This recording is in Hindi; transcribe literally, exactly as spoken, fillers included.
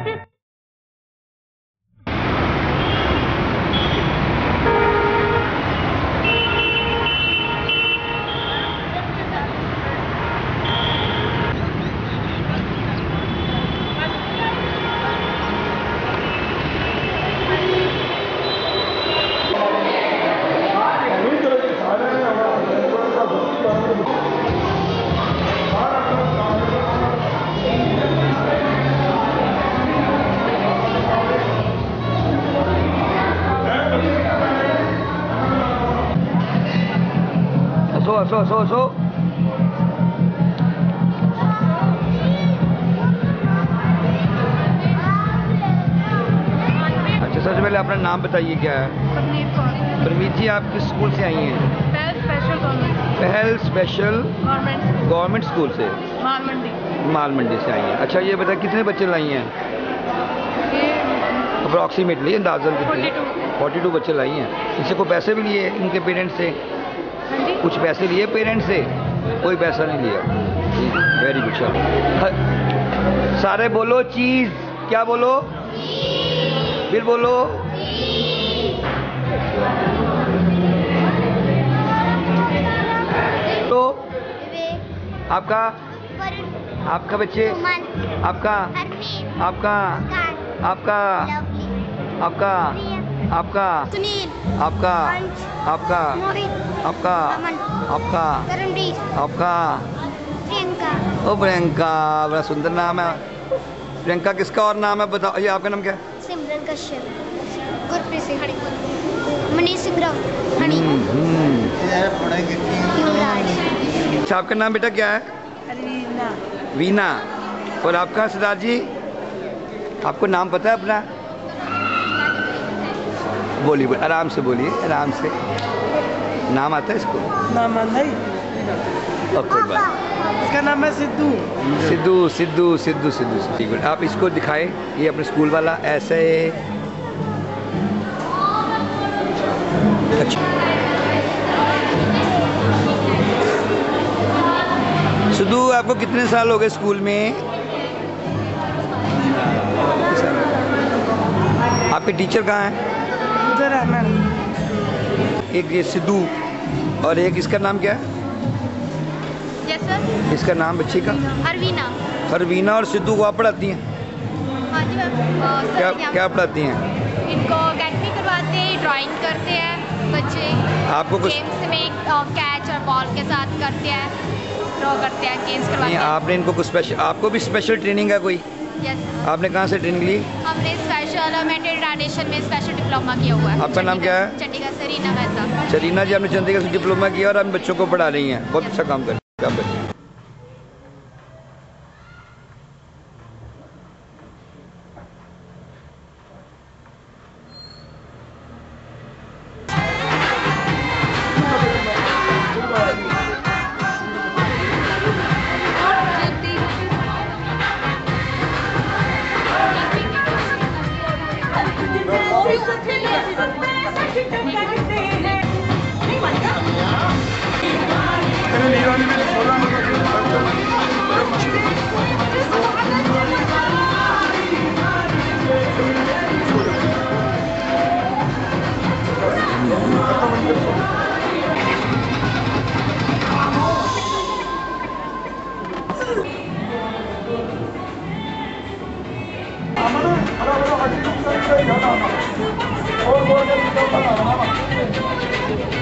सो सो सो अच्छा, सबसे पहले अपना नाम बताइए, क्या है? परमीत जी, आप किस स्कूल से आई हैं? पहल स्पेशल गवर्नमेंट स्कूल से, माल मंडी माल मंडी से आई हैं। अच्छा, ये बताइए कितने बच्चे लाई हैं? अप्रॉक्सीमेटली अंदाजन कितने? फोर्टी टू बच्चे लाई हैं। इनसे कोई पैसे भी लिए इनके पेरेंट्स से? कुछ पैसे लिए पेरेंट्स से? कोई पैसा नहीं लिया। Very good. चलो सारे बोलो चीज। क्या बोलो? फिर बोलो। तो आपका आपका बच्चे आपका आपका आपका आपका आपका आपका आपका आपका आपका आपका प्रियंका। ओ प्रियंका, बड़ा सुंदर नाम है प्रियंका। किसका और नाम है बताओ? ये आपका नाम क्या है? सिमरन कश्यप, गुरप्रीत सिंह, मनीष सिंह राव, अच्छा, आपका नाम बेटा क्या है? वीना। वीना। और आपका सरदार जी, आपको नाम पता है अपना? बोलिए, बोलिए, आराम से बोलिए, आराम से। नाम आता है इसको? नाम नहीं। Okay, bye. इसका नाम है सिद्धू। सिद्धू सिद्धू सिद्धू सिद्धू ठीक है। आप इसको दिखाएं, ये अपने स्कूल वाला ऐसे। अच्छा, सिद्धू आपको कितने साल हो गए स्कूल में? आपके टीचर कहाँ हैं? उधर है मैडम। एक ये सिद्धू और एक इसका नाम क्या है? Yes sir. इसका नाम बच्ची का? हरवीना। हरवीना और सिद्धू को आप पढ़ाती हैं? हाँ जी मैम। क्या क्या पढ़ाती हैं? इनको अकेडमी करवाते हैं, ड्राइंग करते हैं बच्चे। आपको कुछ गेम्स में कैच और बॉल के साथ करते हैं, ड्रॉ करते हैं, गेम्स करवाते नहीं, हैं। आपने इनको कुछ स्पेशल, आपको भी स्पेशल ट्रेनिंग है कोई? यस। आपने कहाँ से ट्रेनिंग ली? हमने स्पेशल मेंटल रिटार्डेशन में स्पेशल डिप्लोमा किया हुआ है। आपका नाम क्या है? चंडीगढ़ से रीना मेहता। शरीना जी, आपने चंडीगढ़ से डिप्लोमा किया और आप बच्चों को पढ़ा रही हैं। बहुत अच्छा काम कर रही हैं। और